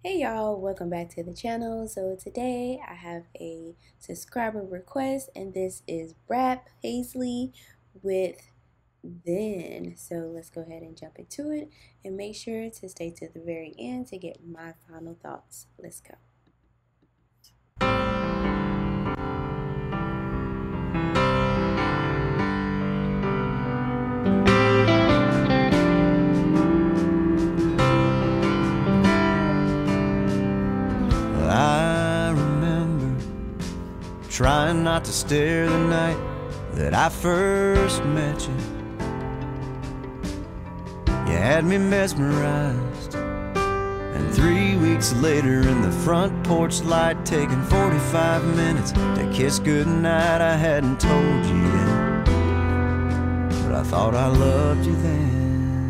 Hey y'all, welcome back to the channel. So today I have a subscriber request and this is Brad Paisley with Then. So let's go ahead and jump into it and make sure to stay to the very end to get my final thoughts. Let's go. I remember trying not to stare the night that I first met you. You had me mesmerized, and 3 weeks later in the front porch light, taking 45 minutes to kiss goodnight, I hadn't told you yet, but I thought I loved you then.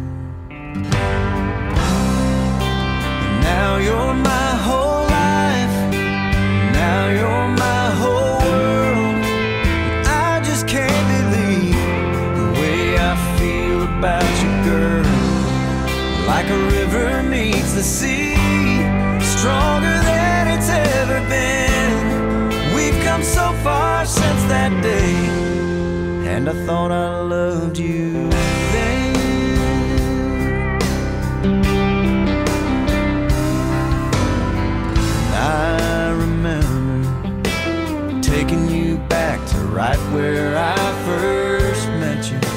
And now you're my whole life, now you're my whole world. I just can't believe the way I feel about you, girl. Like a river meets the sea, stronger than it's ever been. We've come so far since that day, and I thought I loved you then. I remember taking you back to right where I first met you.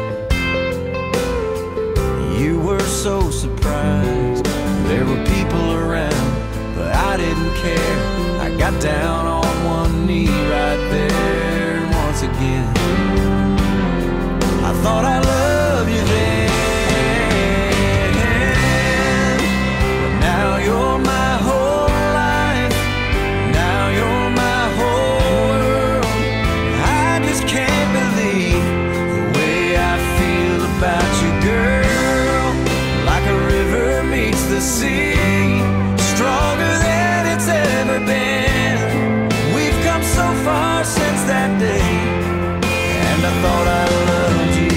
You were so surprised, there were people around, but I didn't care. I got down on one knee right there, and once again I thought I loved you then. But now you're my whole life, now you're my whole world. I just can't believe the way I feel about you, girl. Like a river meets the sea, stronger than it's ever been. We've come so far since that day, and I thought I loved you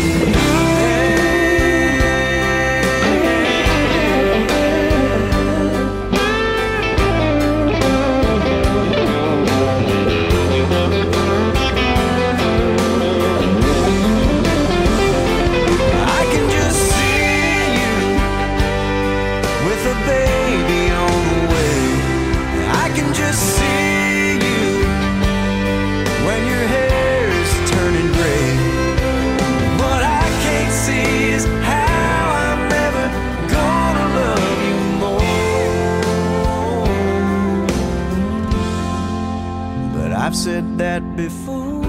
I've said that before,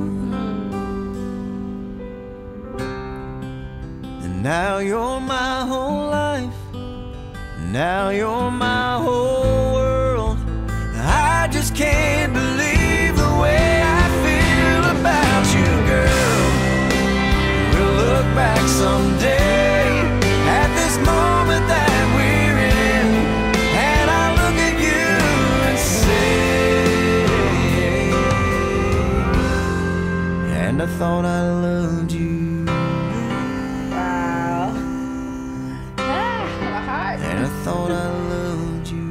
and now you're my whole life, now you're my whole world. I just can't believe the way I feel about you, girl. We'll look back someday at this moment that we're in, and I'll look at you and say, and I thought I loved you. Wow. My heart. And I thought I loved you.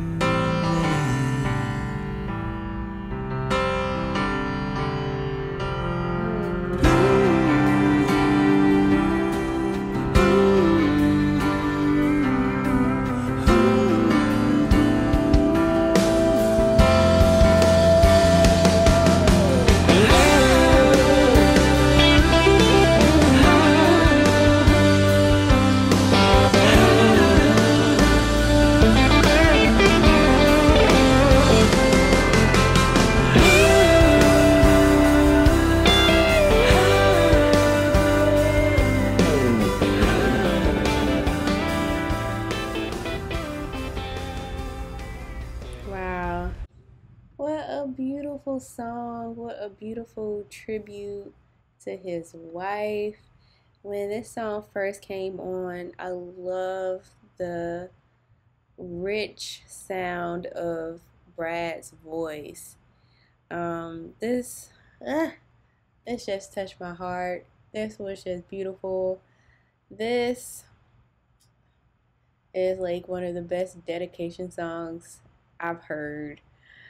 Wow. What a beautiful song. What a beautiful tribute to his wife. When this song first came on, I love the rich sound of Brad's voice. This just touched my heart. This was just beautiful. This is like one of the best dedication songs I've heard.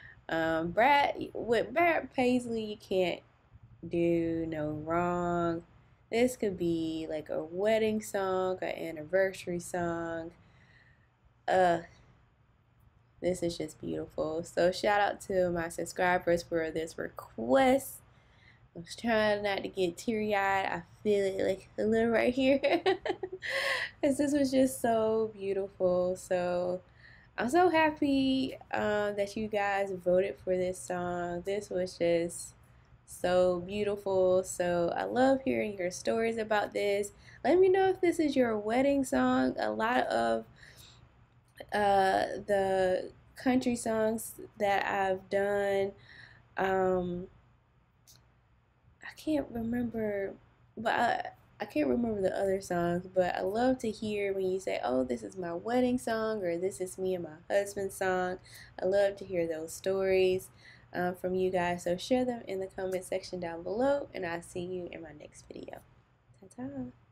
With Brad Paisley, you can't do no wrong. This could be like a wedding song, an anniversary song. This is just beautiful. So shout out to my subscribers for this request. I was trying not to get teary-eyed. I feel it like a little right here. Because this was just so beautiful. So I'm so happy that you guys voted for this song. This was just so beautiful. So I love hearing your stories about this. Let me know if this is your wedding song. A lot of the country songs that I've done, I can't remember, but I can't remember the other songs, but I love to hear when you say, oh, this is my wedding song, or this is me and my husband's song. I love to hear those stories from you guys. So share them in the comment section down below, and I'll see you in my next video. Ta-ta.